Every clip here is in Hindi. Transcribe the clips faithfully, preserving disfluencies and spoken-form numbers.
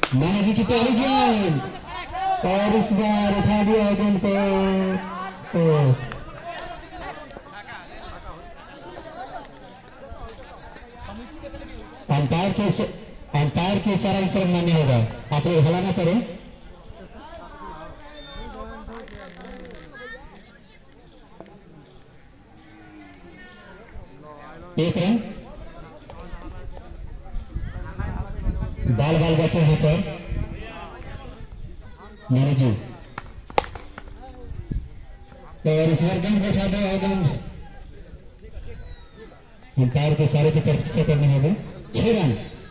माना जी की पहली गेंद और इस बार उठा दिया गेंद को। अंपायर के अंपायर के इशारा इस तरफ मान्य होगा। आप लोग हला ना करें। एक रन बाल बाल बचे हैं पर मैंने जी और इस बार गेंद बैठा दो। गेंद अंपायर के इशारे की तरफ से करने होंगे। छह रन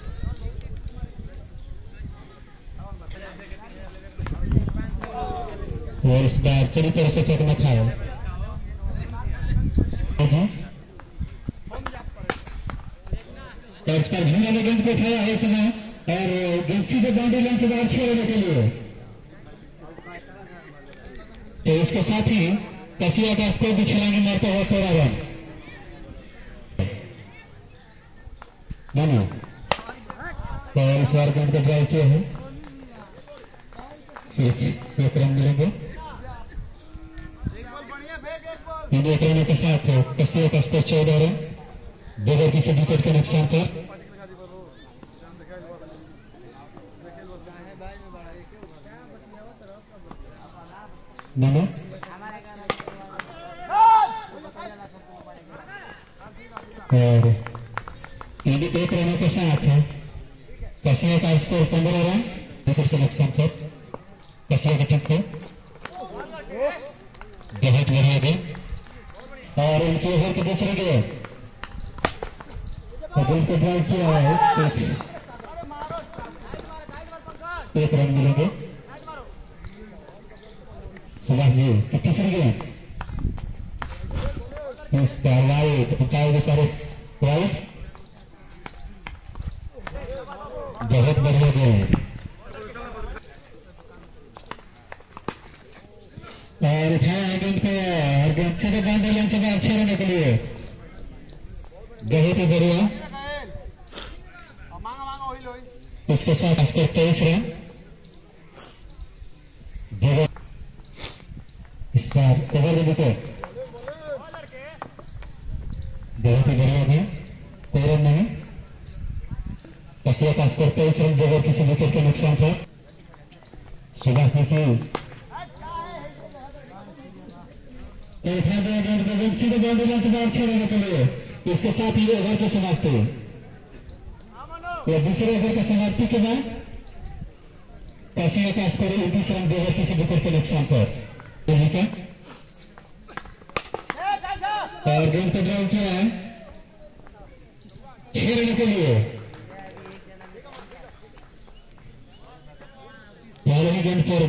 और इस बार पूरी तरह से चेक न खाए जी। और इस पर झूला ने गेंद को उठाया है समय और गेंद सीधे बाउंड्री लाइन से बाहर छह रनों के लिए। तो इसके साथ ही कसिया का स्कोर भी छलांगे मारता हुआ तेरह रन। मानो और इस बार गेंद को ड्राइव किया है। सिर्फ एक रन मिलेंगे। इन एक रनों के साथ कसिया का स्कोर चौदह रन बगैर किसी विकेट के नुकसान पर। मानो और एक रनों के साथ कसिया का स्कोर पंद्रह रन विकेट के नुकसान पर। कसिया की टीम को बहुत बढ़िया गेंद और उनके ओवर के दूसरे गेंद गेंद को ड्राइव किया है। एक रन मिलेंगे। सुभाष जी की तीसरी गेंद इस पर वाइड अंपायर के सारे वाइड बहुत बढ़िया गेंद और उठाया गेंद को और गेंद सीधे बाउंड्री लाइन से बाहर छह रनों के लिए। बहुत ही बढ़िया। इसके साथ स्कोर तेईस रन। इस बार ओवर विकेट बहुत ही बढ़िया है। कोई रन नहीं। कसिया का स्कोर तेईस रन बगैर किसी विकेट के नुकसान पर। सुभाष जी की उठा दिया गेंद को गेंद सीधे बाउंड्री लाइन से बाहर छह रनों के लिए। इसके साथ ही ओवर की समाप्ति। यह दूसरे ओवर की समाप्ति के बाद कसिया का स्कोर उनतीस रन बगैर किसी विकेट के नुकसान पर। जी का और गेंद को ड्राइव किया है छह रनों के लिए। पहले गेंद पर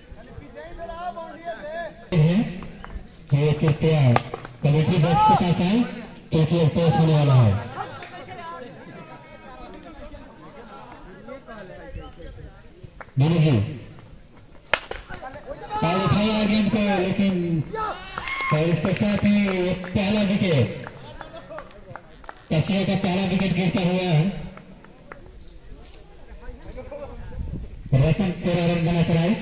ये कृपया कमेटी बॉक्स के पास आए क्योंकि अब टॉस होने वाला है। बोलो जी और उठाया गेंद को लेकिन और इसके साथ ही पहला विकेट कसिया का पहला विकेट गिरता हुआ है। रतन तेरह रन बनाकर आए।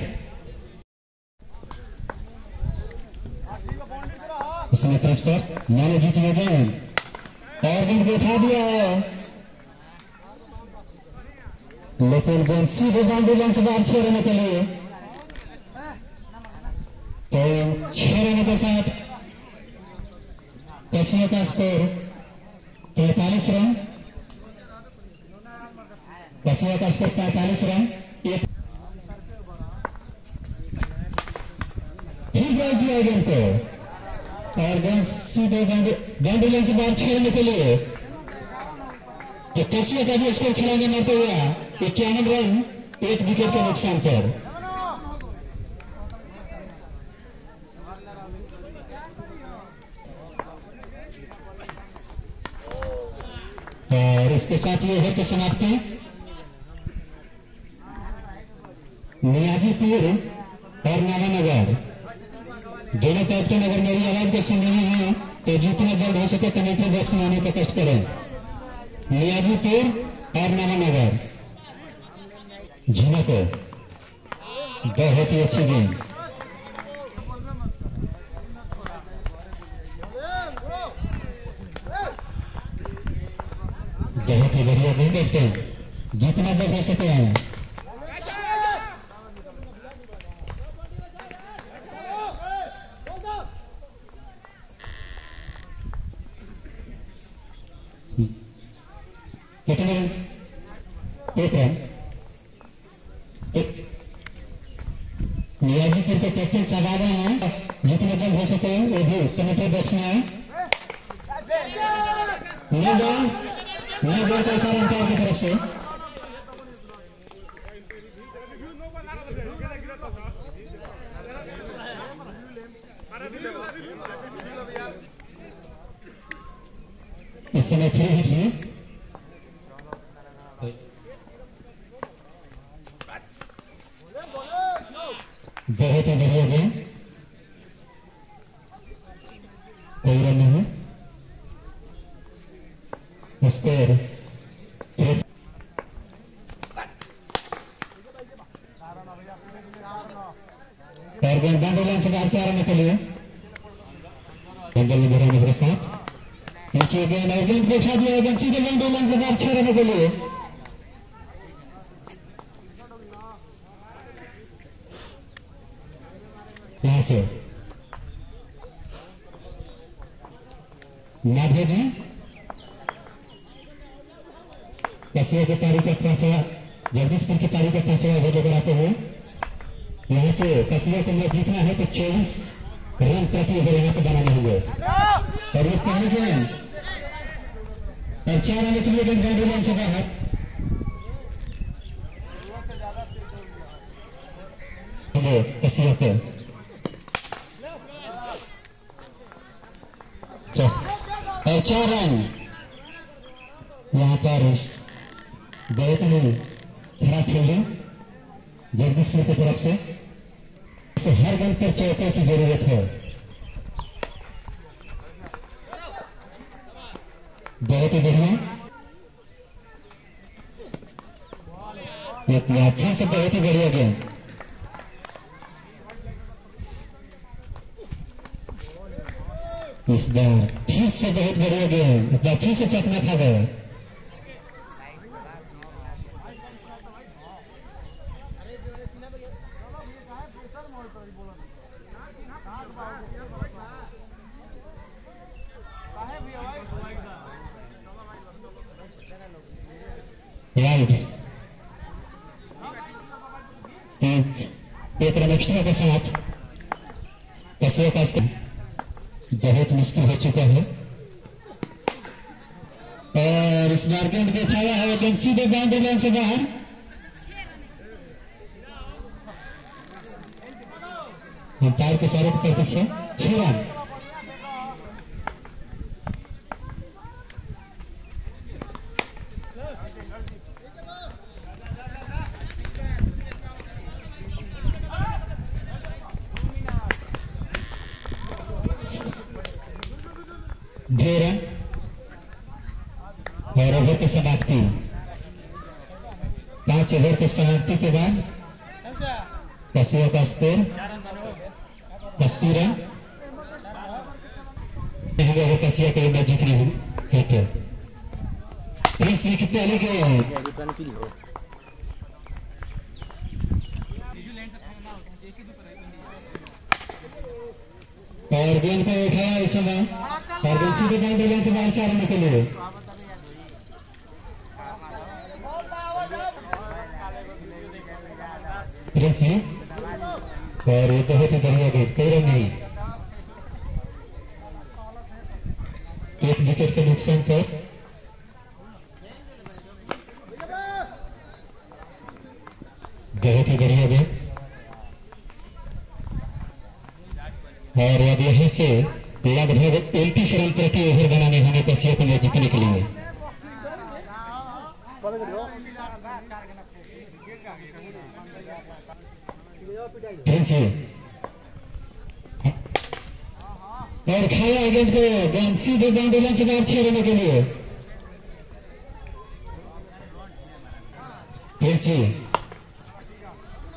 इसने क्रॉस पर मैंने जीत लिया गेंद और गेंद को उठा दिया लेकिन गेंद सीधे बाउंड्री लाइन से बाहर छह रनों के लिए। तो छह रनों के साथ कसिया का स्कोर पैंतालीस रन। कसिया का स्कोर पैंतालीस रन। एक ठीक ड्राइव किया गेंद को और गेंद सीधे बाउंड्री लाइन से बाहर छह रनों के लिए। तो कसिया का भी स्कोर छलांगे मारते हुआ इक्यावन रन एक विकेट के नुकसान पर। और इसके साथ ही ओवर की समाप्ति। नियाजीपुर और नागानगर दोनों कैप्टन अगर मेरी आवाज को सुन रहे हैं तो जितना जल्द हो सके कमेटी बॉक्स में आने का कष्ट करें। नियाजीपुर और नागानगर झुमक बहुत ही अच्छी गेंद। बहुत ही बढ़िया गेंद। देखते जितना जल्द हो सके हैं कितने एक रन नियाजीपुर के कैप्टन सब आ गए हैं। जितना जल्द हो सके वो भी कमेटी बॉक्स में आए। नो बॉल नो बॉल का इशारा अंपायर की तरफ से। इस समय फ्री हिट है। बहुत ही बढ़िया गेंद। कोई रन नहीं। स्कोर और गेंद बाउंड्री लाइन से बाहर चार रन के लिए जंगल में भराने के साथ नीचे गेंद और गेंद को उठा दिया। गेंद सीधे बाउंड्री लाइन से बाहर छह रन के लिए। यहाँ से माधव जी कसिया की पारी का पांचवा जगदीशपुर की पारी का पांचवा ओवर लेकर आते हुए यहाँ से कसिया को मैच जीतना है तो चौबीस रन प्रति ओवर यहाँ से बनाने होंगे। और ये पहली गेंद और चार आने के लिए गेंद बाउंड्री लाइन से बाहर। कसिया को और चार रन। यहाँ पर बहुत ही खराब फील्डिंग जगदीशपुर की तरफ से। इसे हर गेंद पर चौके की जरूरत है। बहुत ही बढ़िया। फिर से बहुत ही बढ़िया गेंद। इस बार फिर से बहुत बढ़िया गेंद। फिर से चकना खा गए। राइट एक रन एक्स्ट्रा के साथ कसिया का बहुत मुश्किल हो चुका है। और इस बार गेंद को उठाया है। गेंद सीधे बाउंड्री लाइन से बाहर। अंपायर के सारे प्रतीक्षा छह रन। दो रन और ओवर की समाप्ति। पांच ओवर की समाप्ति के बाद कसिया का स्कोर अस्सी रन। कसिया के मैच जीतनी है तो की पहली गेंद और गेंद को उठाया इस समय और गेंद सीधे बाउंड्री लाइन से बाहर चार रन के लिए। और ये बहुत ही बढ़िया गेंद। कोई रन नहीं। एक विकेट के नुकसान पर बहुत ही बढ़िया गेंद। और अब यहाँ से लगभग उनतीस रन प्रति ओवर बनाने होंगे कसिया को मैच जीतने के लिए। और खाया गेंद को गेंद सीधे बाउंड्री लाइन से बाहर छह रनों के लिए।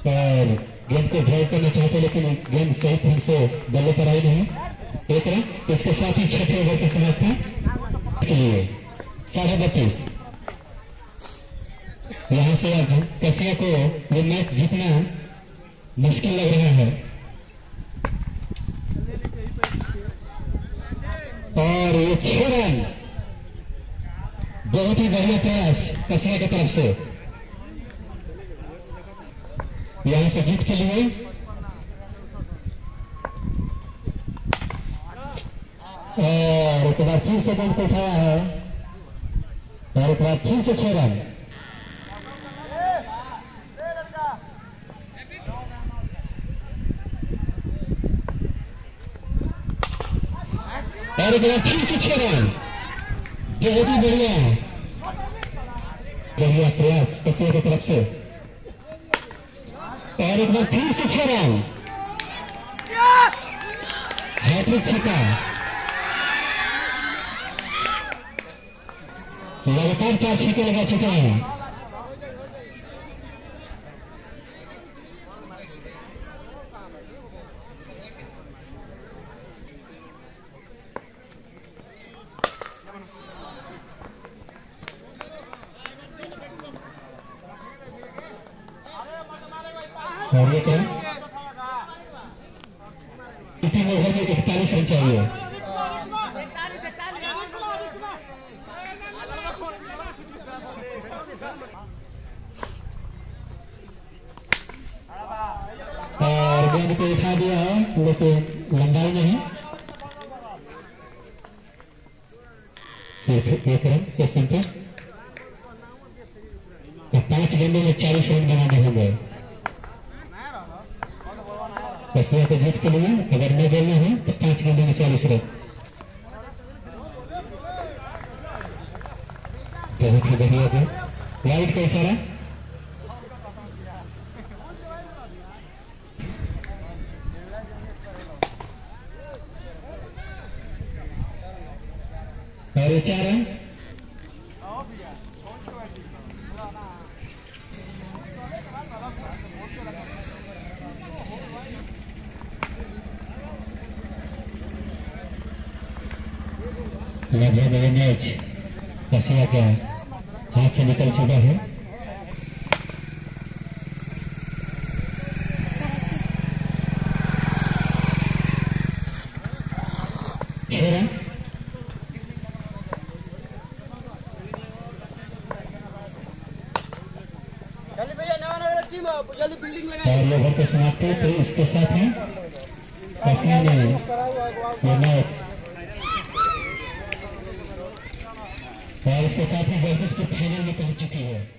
और गेंद को ड्राइव करना चाहते लेकिन गेंद सही ढंग से बल्ले पर आई नहीं। एक रन। इसके साथ ही छठे ओवर की समाप्ति के लिए साढ़े बत्तीस। यहां से अब कसिया को ये मैच जीतना मुश्किल लग रहा है और ये छह रन बहुत ही बढ़िया प्रयास कसिया की तरफ से यहां से जीत के लिए। और एक बार फिर से गेंद को उठाया है और एक बार फिर से छह रन। और एक बार फिर से छह रन। बहुत ही बढ़िया बढ़िया प्रयास कसिया की तरफ से और एक बार फिर से छह रन। हैट्रिक छक्का। लगातार चार छक्के लगा चुके हैं। और ये करें अंतिम ओवर में इकतालीस रन चाहिए। और गेंद को उठा दिया है लेकिन लंबाई नहीं। सिर्फ एक रन से सिंपल। पांच गेंदों में चालीस रन बनाने होंगे कसिया को जीत के लिए। अगर न बोलना है तो पांच गेंदों में चालीस रन। बहुत ही बढ़िया है। लाइट का इशारा। और ये चार रन। लगभग ये मैच कसिया का हाथ से निकल चुका है। छह रन। और ये ओवर को समाप्ति तो इसके साथ ही कसिया ने ये मैच और इसके साथ ही वर्ल्ड कप के फाइनल में पहुंच चुकी है।